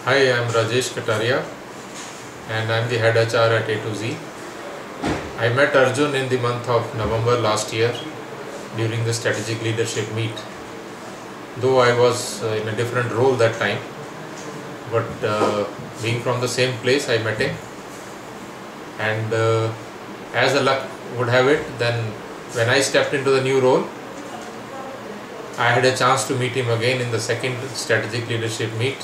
Hi, I'm Rajesh Kataria and I'm the head HR at A to Z. I met Arjun in the month of November last year during the strategic leadership meet. Though I was in a different role that time, but being from the same place, I met him. And as the luck would have it, then when I stepped into the new role, I had a chance to meet him again in the second strategic leadership meet.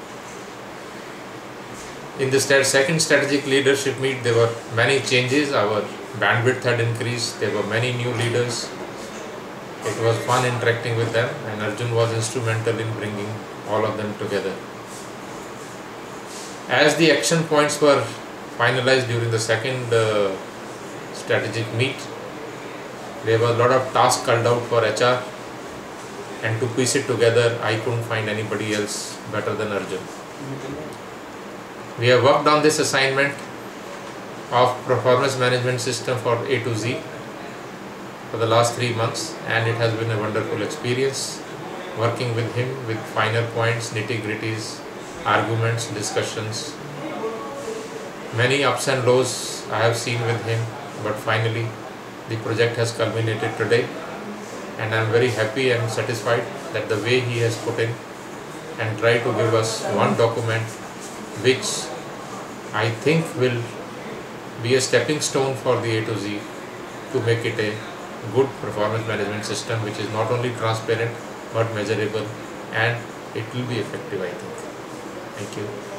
In the second strategic leadership meet, there were many changes. Our bandwidth had increased. There were many new leaders. It was fun interacting with them, and Arjun was instrumental in bringing all of them together. As the action points were finalized during the second strategic meet, there was a lot of tasks called out for HR, and to piece it together, I couldn't find anybody else better than Arjun. We have worked on this assignment of performance management system for A to Z for the last 3 months, and it has been a wonderful experience working with him with finer points, nitty-gritties, arguments, discussions. Many ups and lows I have seen with him, but finally the project has culminated today, and I am very happy and satisfied that the way he has put in and tried to give us one document which I think will be a stepping stone for the A to Z to make it a good performance management system which is not only transparent but measurable, and it will be effective, I think. Thank you.